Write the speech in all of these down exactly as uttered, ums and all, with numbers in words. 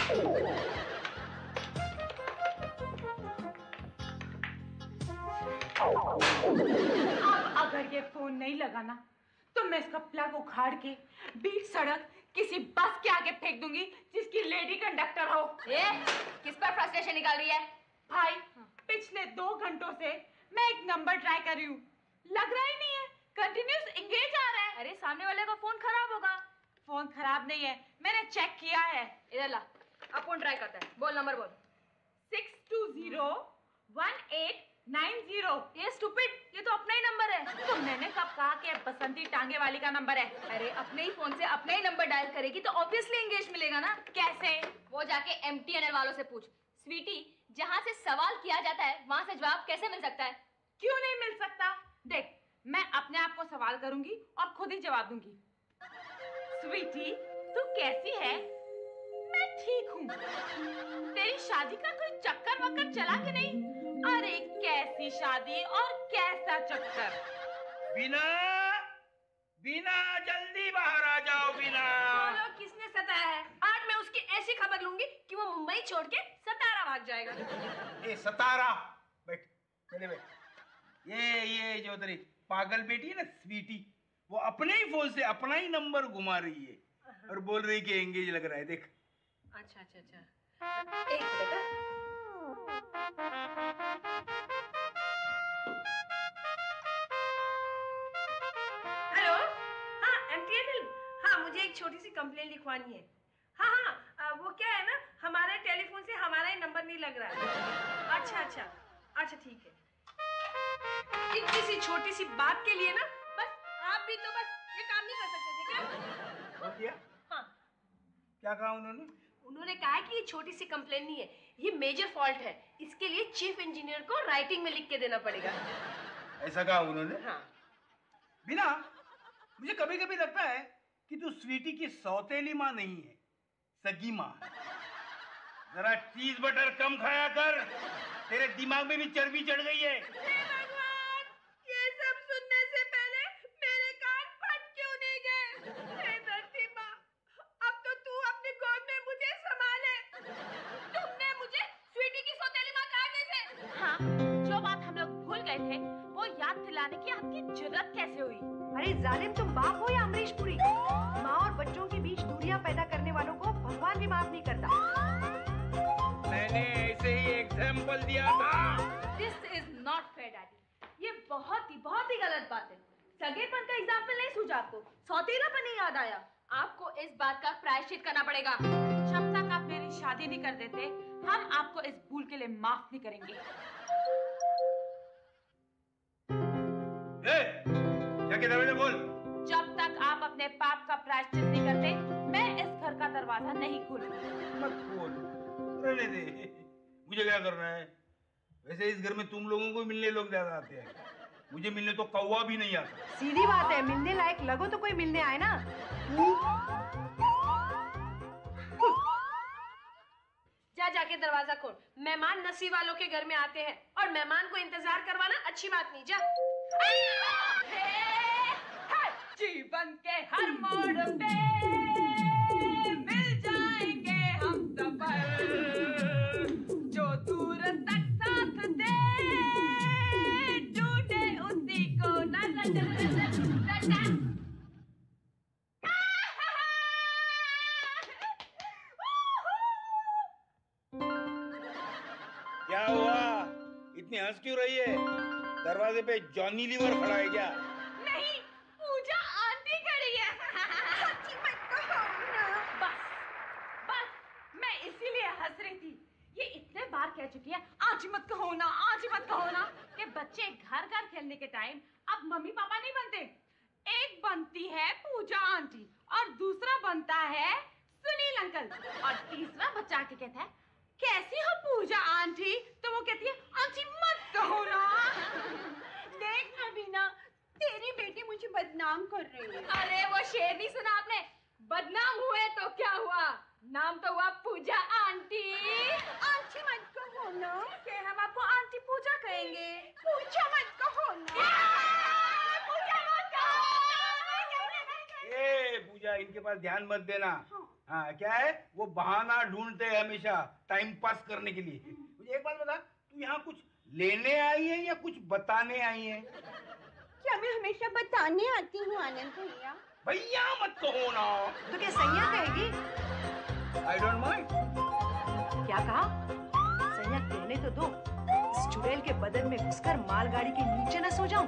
अब अगर ये फोन नहीं लगा ना तो मैं इसका प्लग उखाड़ के बीच सड़क किसी बस के आगे फेंक दूंगी जिसकी लेडी कंडक्टर हो। ए, किस पर फ्रस्ट्रेशन निकाल रही है? भाई, पिछले दो घंटों से मैं एक नंबर ट्राई कर रही हूँ, लग रहा ही नहीं है, कंटिन्यूस एंगेज आ रहा है। अरे सामने वाले का फोन खराब होगा। फोन खराब नहीं है, मैंने चेक किया है। इधर ला, अब फोन ट्राई करता है। बोल नंबर बोल। Six two zero one eight nine zero. ये स्टूपिड, ये तो अपना ही नंबर है। तो मैंने कब कहा कि बसंती टांगे वाली का नंबर है? अरे अपने ही फोन से अपना ही नंबर डायल करेगी तो ऑब्वियसली एंगेज मिलेगा ना। कैसे? वो जाके एम टी एन एल वालों से पूछ। स्वीटी, जहाँ से सवाल किया जाता है वहाँ से जवाब कैसे मिल सकता है? क्यों नहीं मिल सकता? देख, मैं अपने आप को सवाल करूंगी और खुद ही जवाब दूंगी। स्वीटी, तू कैसी है? मैं ठीक हूँ। तेरी शादी का कोई चक्कर वक्कर चला कि नहीं? अरे कैसी शादी और कैसा चक्कर? बीना, बीना जल्दी बाहर आ जाओ। बीना, बोलो किसने सताया है? आज मैं उसकी ऐसी खबर लूंगी कि वो मुंबई छोड़ के सतारा भाग जाएगा। ए सतारा, बैठ, चले बैठ। ये ये जो तेरी पागल बेटी है ना स्वीटी, वो अपने ही फोन से अपना ही नंबर घुमा रही है और बोल रही कि एंगेज लग रहा है। देख। अच्छा अच्छा अच्छा, एक मिनट। हेलो, हाँ एम टी एन एल। हाँ, मुझे एक छोटी सी कंप्लेन लिखवानी है। हाँ हाँ, आ, वो क्या है ना, हमारे टेलीफोन से हमारा ही नंबर नहीं लग रहा है। अच्छा अच्छा अच्छा, ठीक है। इतनी सी छोटी सी बात के लिए ना, बस आप भी तो बस ये काम नहीं कर सकते थे क्या? बोल दिया? हाँ। क्या कहा उन्होंने? उन्होंने कहा कि ये छोटी सी कंप्लेन नहीं है, ये मेजर फॉल्ट है। इसके लिए चीफ इंजीनियर को राइटिंग में लिख के देना पड़ेगा। ऐसा कहा उन्होंने? हाँ। बिना, मुझे कभी कभी लगता है कि तू स्वीटी की सौतेली माँ नहीं है, सगी माँ है। जरा चीज बटर कम खाया कर, तेरे दिमाग में भी चर्बी चढ़ गई है। हे भगवान, ये सब सुनने से पहले मेरे कान फट क्यों नहीं गए? हे धरती माँ, अब तो तू अपनी गोद में मुझे संभाले। तुमने मुझे स्वीटी की सौतेली माँ कहा कैसे? हाँ, जो बात हम लोग भूल गए थे वो याद दिलाने की आपकी जुर्रत कैसे हुई? अरे जालिम, तुम बाप हो या अमरीश पुरी? माँ और बच्चों के बीच दूरियां पैदा करने वालों को भगवान भी माफ नहीं करता। मैंने ऐसे ही एग्जाम्पल दिया था। This is not fair daddy. ये बहुत ही बहुत ही गलत बात है। सगेपन का एग्जाम्पल नहीं सूझा आपको, सौतेलापन नहीं याद आया। आपको इस बात का प्रायश्चित करना पड़ेगा। जब तक आप मेरी शादी नहीं कर देते, हम आपको इस भूल के लिए माफ नहीं करेंगे। ए, जाके दरवाजा खोल। जब तक आप अपने पाप का प्रायश्चित नहीं करते, मैं इस घर का दरवाजा नहीं खोलूंगी। मत खोल, रहने दे। मुझे क्या करना है? वैसे इस घर में तुम लोगों को मिलने लोग ज्यादा आते हैं, मुझे मिलने तो कौवा भी नहीं आता। सीधी बात है, मिलने लायक लगो तो कोई मिलने आए ना। जा जाके दरवाजा खोल। मेहमान नसीब वालों के घर में आते हैं और मेहमान को इंतजार करवाना अच्छी बात नहीं। जा। जीवन के हर मोड़ पे मिल जाएंगे हम सफर, जो दूर तक साथ दे ढूंढे उसी को नजर। क्या हुआ? इतनी हंस क्यों रही है? दरवाजे पे जॉनी लीवर खड़ा है क्या? नहीं, पूजा आंटी खड़ी है। बस बस, मैं इसीलिए हंस रही थी। ये इतने बार कह चुकी है आज मत कहो ना, आज मत कहो ना, कि बच्चे घर घर खेलने के टाइम अब मम्मी पापा नहीं बनते। एक बनती है पूजा आंटी और दूसरा बनता है सुनील अंकल और तीसरा बच्चा के कहता है कैसी हो पूजा आंटी, तो वो कहती है आंटी मत कहो ना। देख ना बीना, तेरी बेटी मुझे बदनाम कर रही है। अरे वो शेर नहीं सुना आपने? बदनाम हुए तो क्या हुआ, नाम तो हुआ पूजा आंटी। आंटी मत कहो ना। ठीक है, हम आपको आंटी पूजा कहेंगे। पूजा मत कहो ना। पूजा मत कहो। ए पूजा, इनके पास ध्यान मत देना। हाँ क्या है, वो बहाना ढूंढते हैं हमेशा टाइम पास करने के लिए। मुझे एक बात बता, तू यहाँ कुछ लेने आई है या कुछ बताने आई है? क्या मैं हमेशा बताने आती हूँ आनंद भैया? भैया मत कहो ना। तो क्या सैया कहेगी? I don't mind. क्या कहा? सैया कहने तो दो, इस चुड़ैल के बदन में घुसकर मालगाड़ी के नीचे न सो जाऊं।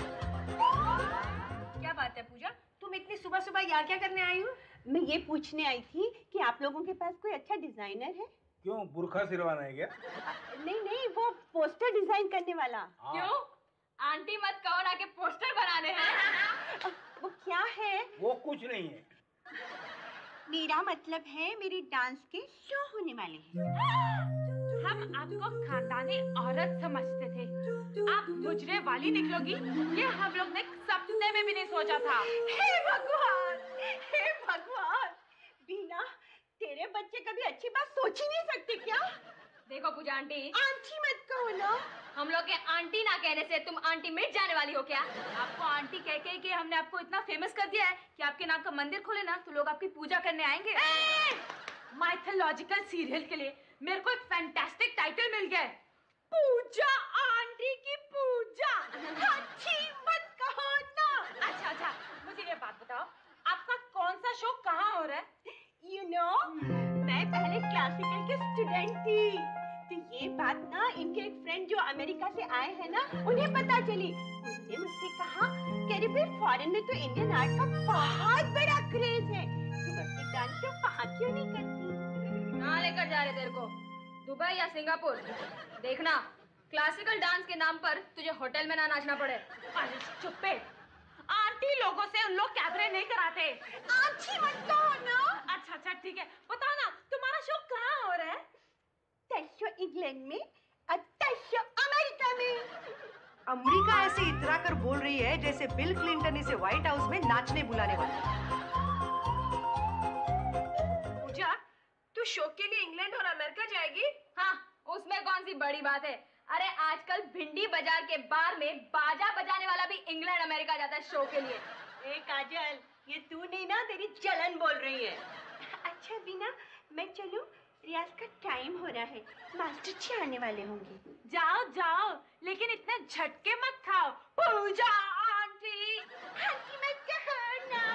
क्या बात है पूजा, तुम इतनी सुबह सुबह यहाँ क्या करने आई हो? मैं ये पूछने आई थी कि आप लोगों के पास कोई अच्छा डिजाइनर है? क्यों, बुरखा सिरवाना है क्या? नहीं नहीं, वो पोस्टर डिजाइन करने वाला। हाँ। क्यों? आंटी मत कहो ना कि पोस्टर बनाने हैं। वो क्या है? वो कुछ नहीं है। मेरा मतलब है मेरी डांस के शो होने वाले हैं। हम आपको खानदानी औरत समझते थे, आप मुजरे वाली निकलोगी, ये हम लोग ने सपने में भी नहीं सोचा था। हे भगवान, हे भगवान, बीना, तेरे बच्चे कभी अच्छी बात सोच ही नहीं सकते क्या? देखो पूजा आंटी, आंटी मत कहो ना। हम लोग के आंटी ना कहने से तुम आंटी मिट जाने वाली हो क्या? आपको आंटी कह के कि हमने आपको इतना फेमस कर दिया है कि आपके नाम का मंदिर खोले ना तो लोग आपकी पूजा करने आएंगे। माइथोलॉजिकल सीरियल के लिए मेरे को एक फैंटास्टिक टाइटल मिल गया है, पूजा आंटी की पूजा। अच्छी मत कहो ना। अच्छा अच्छा, मुझे ये बात बताओ, आपका कौन सा शो कहाँ हो रहा है? You know, मैं पहले क्लासिकल की स्टूडेंट थी, तो ये बात ना इनके एक फ्रेंड जो अमेरिका से आए हैं ना, उन्हें पता चली। उन्होंने मुझसे कहा कि अरे भाई फॉरेन में तो इंडियन आर्ट का बहुत बड़ा क्रेज है, तुम अपनी डांस शो वहाँ क्यों नहीं करती? कहाँ लेकर जा रहे तेरे को, दुबई या सिंगापुर? देखना क्लासिकल डांस के नाम पर तुझे होटल में ना नाचना पड़े। अरे चुप है, आंटी लोगों से उन लोग कैबरे नहीं कराते। अच्छी मत कहो ना। अच्छा अच्छा ठीक है, बताओ ना तुम्हारा शो कहाँ हो रहा है? तशो इंग्लैंड में और तशो अमेरिका में। अमेरिका ऐसे इतरा कर बोल रही है जैसे बिल क्लिंटन इसे व्हाइट हाउस में नाचने बुलाने वाला। पूजा, तू शो के लिए इंग्लैंड और अमेरिका जाएगी? हाँ, उसमें कौन सी बड़ी बात है। अरे आजकल भिंडी बाजार के बार में बाजा बजाने वाला भी इंग्लैंड अमेरिका जाता है शो के लिए। ए काजल, ये तू नहीं ना, तेरी जलन बोल रही है। अच्छा बीना, मैं चलूं? रियाज का टाइम हो रहा है, मास्टर जी आने वाले होंगे। जाओ जाओ, लेकिन इतने झटके मत खाओ। पूजा आंटी, आंटी मत कहो ना।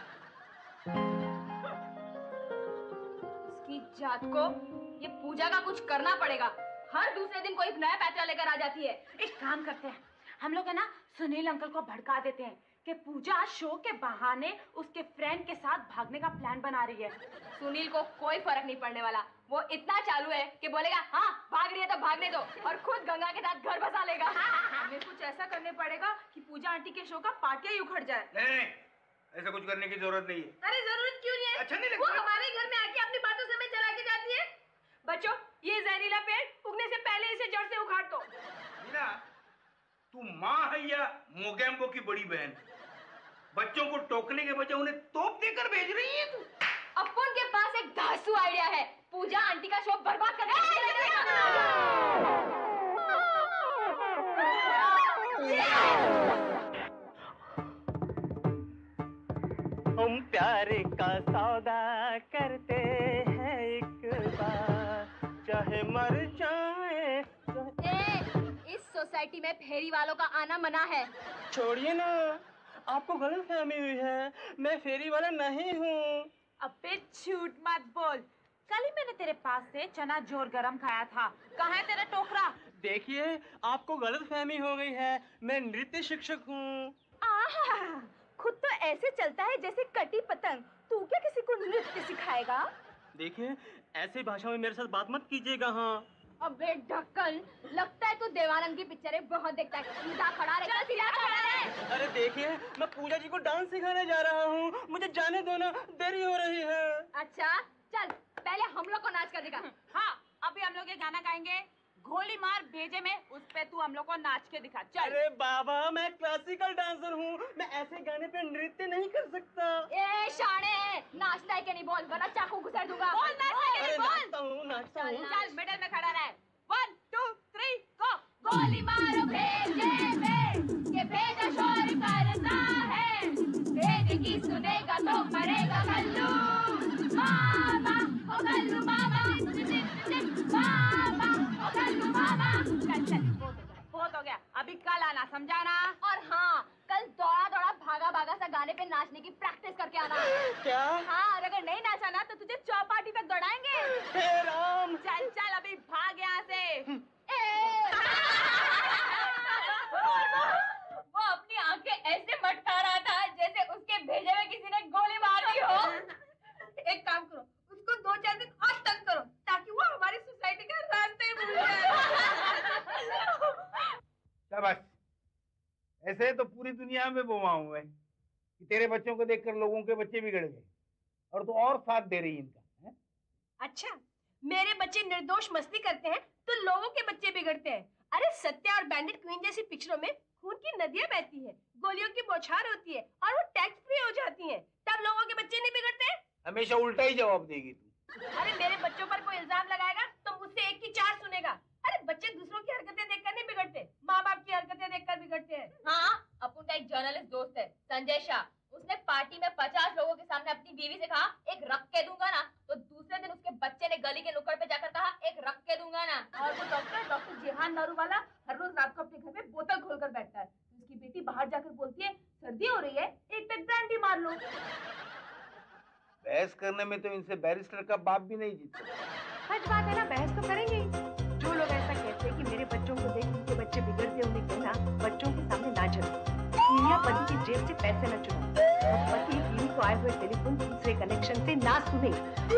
इसकी जात को ये पूजा का कुछ करना पड़ेगा। हर दूसरे दिन कोई नया पैसा लेकर आ जाती है। एक काम करते हैं, हम लोग है ना सुनील अंकल को भड़का देते हैं कि पूजा शो के बहाने उसके फ्रेंड के साथ भागने का प्लान बना रही है। सुनील को कोई फर्क नहीं पड़ने वाला, वो इतना चालू है कि बोलेगा हाँ भाग रही है तो भागने दो, और खुद गंगा के साथ घर बसा लेगा। हमें कुछ ऐसा करने पड़ेगा कि पूजा आंटी के शो का पार्टी ही उखड़ जाए। नहीं नहीं, ऐसा कुछ करने की जरूरत नहीं है। अरे जरूरत क्यों नहीं है? अच्छा नहीं वो लगता? हमारे घर में आके अपनी बातों से हमें चला के जाती है। बच्चों, ये जहरीला पेड़ उगने से पहले इसे जड़ से उखाड़ दो। मीना, तू माँ है या मोगैम्बो की बड़ी बहन? बच्चों को टोकने के बजाय उन्हें तोप देकर भेज रही है तू। अपन के पास एक धांसू आइडिया है, पूजा आंटी का शो बर्बाद कर हम प्यार का सौदा करते हैं एक बार, चाहे मर जाए। ए, इस सोसाइटी में फेरी वालों का आना मना है। छोड़िए ना, आपको गलत फहमी हुई है, मैं फेरी वाला नहीं हूँ। अबे झूठ मत बोल, कल ही मैंने तेरे पास से चना जोर गरम खाया था। कहाँ है तेरा टोकरा? देखिए, आपको गलत फहमी हो गई है, मैं नृत्य शिक्षक हूँ। आहा, खुद तो ऐसे चलता है जैसे कटी पतंग, तू क्या किसी को नृत्य सिखाएगा? देखिए, ऐसी भाषा में मेरे साथ बात मत कीजिएगा। हाँ अबे ढक्कन, लगता है तू देवानंद की पिक्चरें बहुत देखता है। सीधा खड़ा रहे, सीधा खड़ा रहे। अरे देखिए, मैं पूजा जी को डांस सिखाने जा रहा हूँ, मुझे जाने दो ना, देरी हो रही है। अच्छा चल, पहले हम लोग को नाच कर दिखा। हाँ, अभी हम लोग ये गाना गाएंगे, गोली मार भेजे में, उस पे तू हम लोग को नाच के दिखा। चल। अरे बाबा, मैं क्लासिकल डांसर हूँ, मैं ऐसे गाने पे नृत्य नहीं कर सकता। ए शाणे, नाचता है कि नहीं बोल, वरना चाकू घुसा दूंगा। बोल नाचता है कि नहीं बोल। नाचता हूँ, नाचता हूँ। चल मिडिल में खड़ा रहे। One two three go. गोली मारो भेजे में, ये भेजा शोर करता है, भेजे की सुनेगा तो मरेगा कल्लू। बहुत हो गया, अभी कल आना, समझा ना? और हाँ, कल दौड़ा दौड़ा भागा भागा सा गाने पे नाचने की प्रैक्टिस करके आना। क्या? हाँ, और अगर नहीं नाचा ना तो तुझे चौपाटी तक दौड़ाएंगे। हे राम! चल चल अभी भाग यहाँ से। वो अपनी आंखें ऐसे मटका रहा था जैसे उसके भेजे में किसी ने गोली मार दी हो। एक काम करो, उसको दो चार दिन और तंग करो ताकि वो हमारी सोसाइटी का रास्ता ही भूल जाए। शाबाश। ऐसे तो पूरी दुनिया में बोमा हुए कि तेरे बच्चों को देखकर लोगों के बच्चे बिगड़ गए और तू और साथ दे रही इनका है? अच्छा, मेरे बच्चे निर्दोष मस्ती करते हैं तो लोगों के बच्चे बिगड़ते हैं। अरे सत्या और बैंडिट क्वीन जैसी पिक्चरों में खून की नदियां बहती है, गोलियों की बौछार होती है और वो टैक्स फ्री हो जाती हैं, तब लोगों के बच्चे नहीं बिगड़ते। हमेशा उल्टा ही जवाब देगी तू। अरे मेरे बच्चों पर कोई इल्जाम लगाएगा तो मुझसे एक की चार सुनेगा। अरे बच्चे दूसरों की हरकतें देखकर नहीं बिगड़ते, माँ बाप की हरकतें देखकर बिगड़ते हैं। हाँ, अपुन का एक जर्नलिस्ट दोस्त है संजय शाह, उसने पार्टी में पचास लोगों के सामने अपनी बीवी से कहा एक रख के दूंगा ना, तो दूसरे दिन उसके बच्चे ने गली के नुक्कड़ पे जाकर कहा एक रख के दूंगा ना। और वो डॉक्टर डॉक्टर जिहान नारू वाला हर रोज रात को अपने घर में बोतल खोलकर बैठता है, तो उसकी बेटी बाहर जाकर बोलती है सर्दी हो रही है, एक पैक ब्रांडी मार लो। बहस करने में तो इनसे बैरिस्टर का बाप भी नहीं जीत सकता। सच बात है ना, बहस तो करेंगे ही। जो लोग ऐसा कहते हैं कि मेरे बच्चों को देख उनके बच्चे बिगड़ते, उन्हें कहना बच्चों के सामने ना चलो। दुनिया पति की जेब से पैसे न चुराओ और पति बीवी को आए हुए टेलीफोन दूसरे कनेक्शन से ना सुने।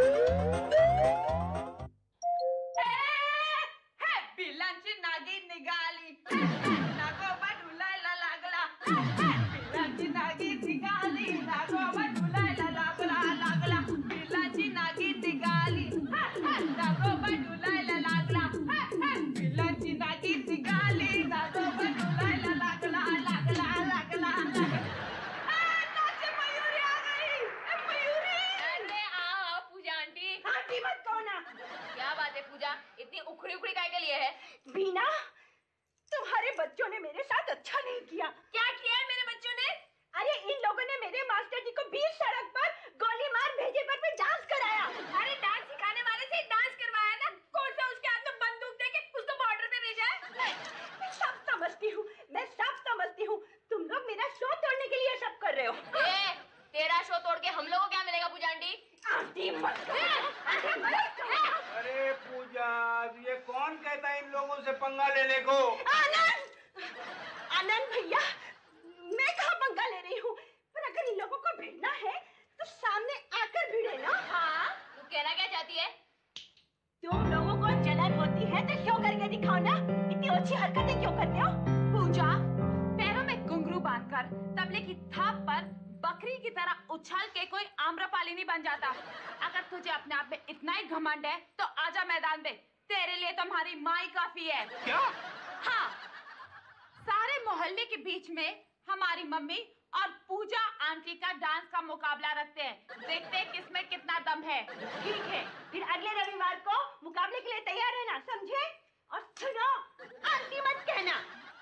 बिलांची नागी निघाली, नागोबा ढुलायला लागला, बिलांची नागी निघाली, नागोबा ढुलायला लागला लागला, बिलांची नागी निघाली, नागोबा ढुलायला लागला, बिलांची नागी निघाली, नागोबा ढुलायला लागला लागला लागला। नाचे मयूरी आ गई, मयूरी। अरे आओ पूजा आंटी। आंटी मत कहो ना। क्या बात है पूजा, इतनी उखड़ी उखड़ी काय के लिए है? बीना, तुम्हारे बच्चों ने मेरे साथ अच्छा नहीं किया। क्या किया है मेरे बच्चों ने? अरे इन लोगों ने मेरे मास्टर जी को बीच सड़क पर गोली मार भेजे पर पे डांस कराया। अरे डांस सिखाने वाले से डांस करवाया ना, कौन सा उसके हाथ में बंदूक देके उसको बॉर्डर पे भेजा है? मैं सब समझती हूँ, मैं सब समझती हूँ। तुम लोग मेरा शो तोड़ने के लिए सब कर रहे हो। ए, तेरा शो तोड़ के हम लोगों को क्या मिलेगा पूजा आंटी? आंटी मत कहो। अरे पूजा, ये कौन कहता है इन लोगों से पंगा लेने को? आनंद, आनंद भैया, मैं कहाँ पंगा ले रही हूँ, पर अगर इन लोगों को भिड़ना है तो सामने आकर भिड़े ना। हाँ, तू कहना क्या चाहती है? तुम लोगों को जलन होती है तो शो करके दिखाओ ना, इतनी अच्छी हरकतें क्यों करते हो? पूजा, पैरों में घुंघरू बांधकर तबले की थाप पर बकरी की तरह उछल के कोई आम्रपाली नहीं बन जाता। अगर तुझे अपने आप में इतना ही घमंड है तो आजा मैदान में, तेरे लिए तो हमारी माँ ही काफी है। क्या? हाँ, सारे मोहल्ले के बीच में हमारी मम्मी और पूजा आंटी का डांस का मुकाबला रखते हैं, देखते हैं किसमें कितना दम है। ठीक है, फिर अगले रविवार को मुकाबले के लिए तैयार रहना, समझे? और सुनो, आंटी मत कहना।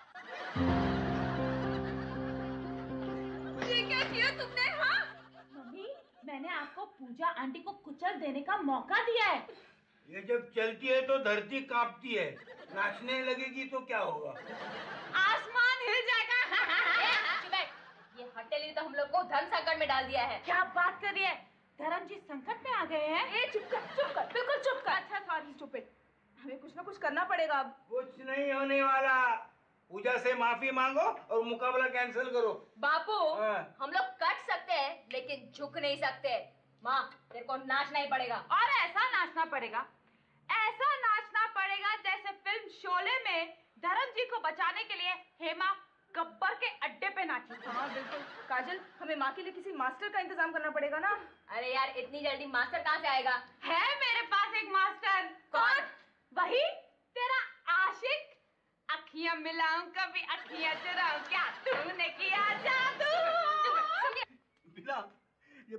ये क्या किया तुमने? हाँ मम्मी, मैंने आपको पूजा आंटी को कुचल देने का मौका दिया है। ये जब चलती है तो धरती कांपती है, नाचने लगेगी तो क्या होगा? आसमान हिल जाएगा। ये हटेली तो हम लोग को धर्म संकट में डाल दिया है। क्या बात कर रही है? धर्म जी संकट में आ गए हैं? ए चुप कर, चुप कर, बिल्कुल चुप कर। अच्छा सॉरी स्टूपिड, हमें कुछ ना कुछ करना पड़ेगा अब। कुछ नहीं होने वाला, पूजा से माफी मांगो और मुकाबला कैंसिल करो। बापू, हाँ। हम लोग कट सकते हैं लेकिन झुक नहीं सकते। माँ, तेरे को नाचना ही पड़ेगा। और ऐसा नाचना पड़ेगा, ऐसा नाचना पड़ेगा जैसे फिल्म शोले में धर्म जी को बचाने के लिए हेमा गब्बर के अड्डे पे नाची। हाँ बिल्कुल। काजल, हमें माँ के लिए किसी मास्टर का इंतजाम करना पड़ेगा ना। अरे यार, इतनी जल्दी मास्टर कहाँ से आएगा? है मेरे पास एक मास्टर। कौन? वही तेरा आशिक। अखियां मिलाऊं कभी अखियां चुराऊं, क्या तूने किया जादू? बिना ये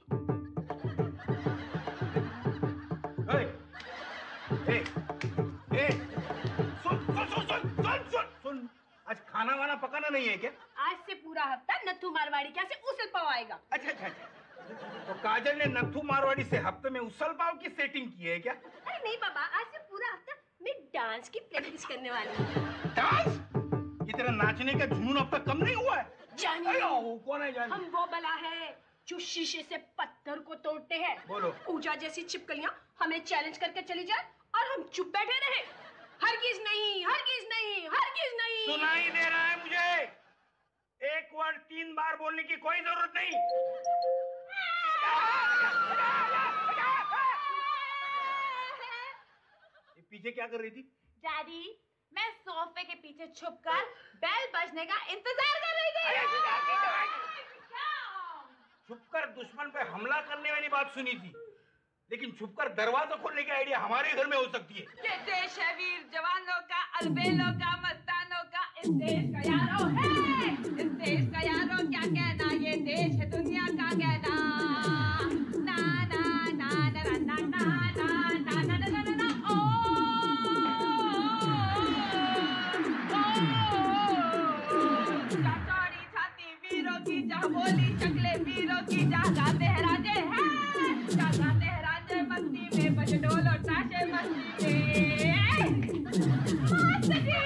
ए, ए, ए, सुन सुन सुन सुन सुन सुन सुन आज खाना वाना पकाना नहीं है क्या? आज से पूरा हफ्ता नथु मारवाड़ी क्या से उसल पाव आएगा। अच्छा अच्छा अच्छा, तो काजल ने नथु मारवाड़ी से हफ्ते में उसल पाव की सेटिंग की है क्या? अरे नहीं बाबा, आज से पूरा हफ्ता अभी डांस की प्रैक्टिस करने वाली हूँ। डांस? ये तेरा नाचने का जुनून अब तक कम नहीं हुआ है? जानी अरे ओ, कौन है जानी? हम वो बला है जो शीशे से पत्थर को तोड़ते हैं। बोलो। ऊजा जैसी छिपकलियां हमें चैलेंज करके चली जाए और हम चुप बैठे रहे। हरगिज नहीं, हरगिज नहीं, हरगिज नहीं। सुनाई दे रहा है मुझे। एक वर्ड तीन बार बोलने की कोई जरूरत नहीं। ये पीछे क्या कर रही थी? डैडी, मैं सोफे के पीछे छुपकर बेल बजने का इंतजार कर रही थी। छुपकर दुश्मन पे हमला करने वाली बात सुनी थी, लेकिन छुपकर दरवाजा खोलने की आइडिया हमारे घर में हो सकती है। ये देश है वीर जवानों का, अलबेलों का, मस्तानों का। इस देश का यारो है, इस देश का यारो क्या कहना, ये देश है दुनिया का कहना। ना ना ना ना ना ना ना ना ना ना ना ना ओ क्या चौड़ी छाती वीरों की, जहाँ बोली चकले वीरों की, जहाँ गाते हैं राजे हैं, जहाँ गाते हैं राजे मस्ती में, बज ढोल और ताशे मस्ती में। मास्टर जी,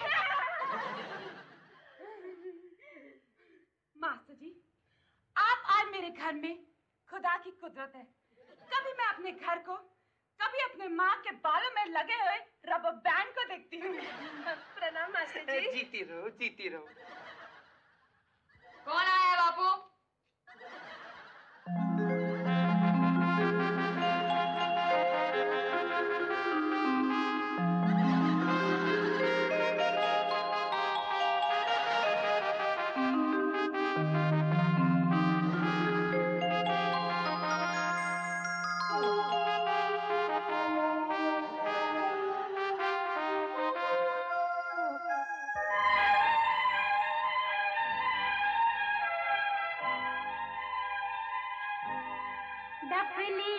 मास्टर जी, आप आज मेरे घर में खुदा की कुदरत है। कभी मैं अपने घर को, कभी अपने माँ के बालों में लगे हुए रबर बैंड को देखती हूँ। प्रणाम मास्टर जी। जीती रहो, जीती रहो। कौन आया है बापू? डफली